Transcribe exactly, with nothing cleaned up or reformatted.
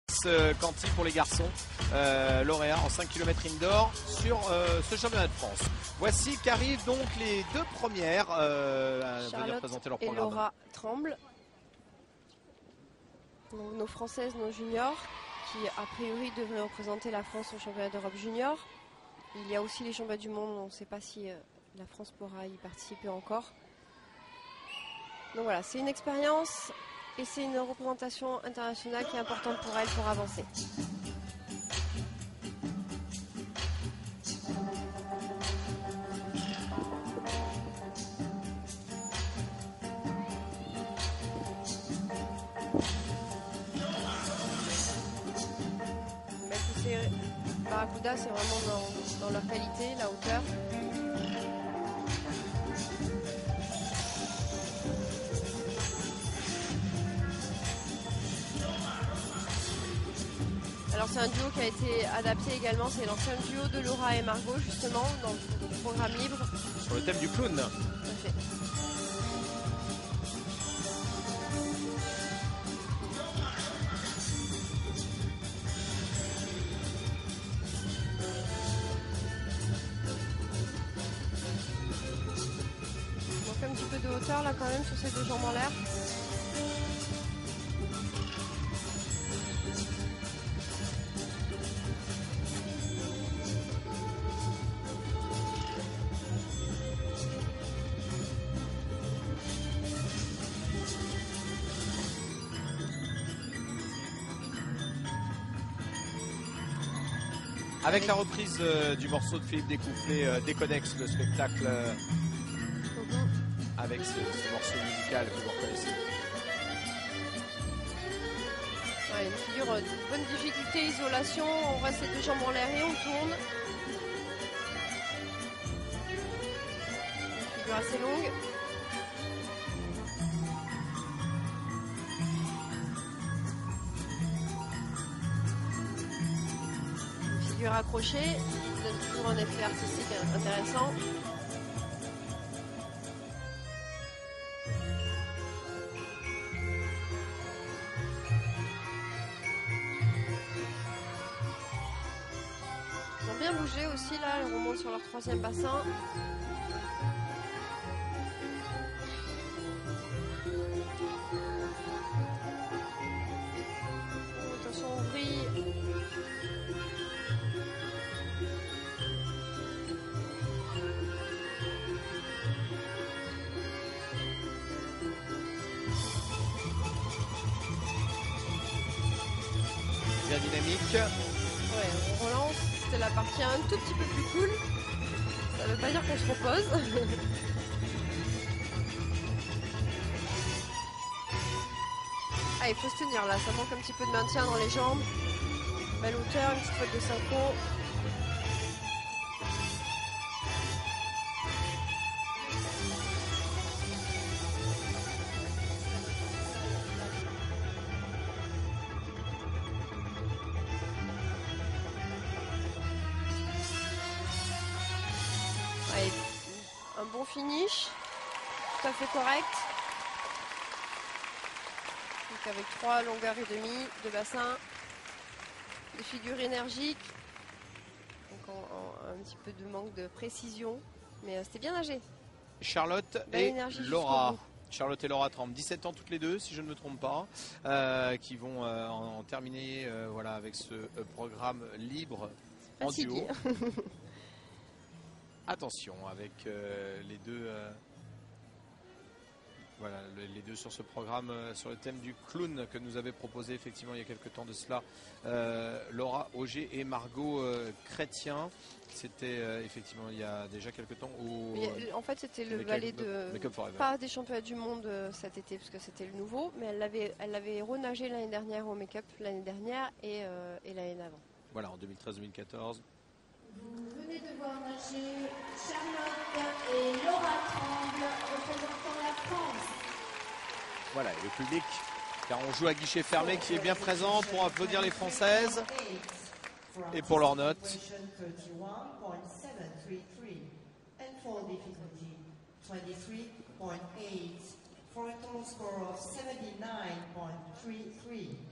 Euh, Canty pour les garçons, euh, lauréat en cinq kilomètres indoor sur euh, ce championnat de France. Voici qu'arrivent donc les deux premières euh, à venir Charlotte présenter leur et programme. Laura Tremble. Donc, nos françaises, nos juniors, qui a priori devraient représenter la France au championnat d'Europe junior. Il y a aussi les championnats du monde, on ne sait pas si euh, la France pourra y participer encore. Donc voilà, c'est une expérience et c'est une représentation internationale qui est importante pour elle pour avancer. Barracuda, c'est vraiment dans, dans leur qualité, la hauteur. Alors c'est un duo qui a été adapté également, c'est l'ancien duo de Laura et Margot justement dans le programme libre. Sur le thème du clown. Tout à fait. Donc un petit peu de hauteur là quand même sur ces deux jambes en l'air. Avec la reprise euh, du morceau de Philippe Découplé, euh, Déconnexe, le spectacle euh, mm-hmm. avec ce, ce morceau musical que vous reconnaissez. Ouais, une figure de bonne difficulté, isolation, on voit ses deux jambes en l'air et on tourne. Une figure assez longue. Accroché, donne toujours un effet artistique intéressant. Ils ont bien bougé aussi là, ils remontent sur leur troisième bassin. Attention on brille. Dynamique. Ouais, on relance. C'était la partie un tout petit peu plus cool. Ça veut pas dire qu'on se repose. Ah, il faut se tenir là. Ça manque un petit peu de maintien dans les jambes. Belle hauteur, une petite faute de synchro. Un bon finish, tout à fait correct. Donc avec trois longueurs et demie de bassin, des figures énergiques. Donc en, en, un petit peu de manque de précision, mais euh, c'était bien nagé. Charlotte Belle et Laura. Charlotte et Laura Tremble, dix-sept ans toutes les deux, si je ne me trompe pas, euh, qui vont euh, en, en terminer euh, voilà, avec ce euh, programme libre en duo. Attention avec euh, les deux euh, voilà les deux sur ce programme euh, sur le thème du clown que nous avait proposé effectivement il y a quelques temps de cela euh, Laura Auger et Margot euh, Chrétien. C'était euh, effectivement il y a déjà quelques temps au, mais, en fait c'était le ballet de pas des championnats du monde euh, cet été parce que c'était le nouveau, mais elle l'avait elle l'avait renagé l'année dernière au make-up l'année dernière et, euh, et l'année d'avant. Voilà en deux mille treize deux mille quatorze. Vous venez de voir nager Charlotte et Laura Tremble représentant la France. Voilà, et le public, car on joue à guichet fermé, qui est bien présent pour applaudir les Françaises et pour leurs notes. For a total score of seventy-nine point three three.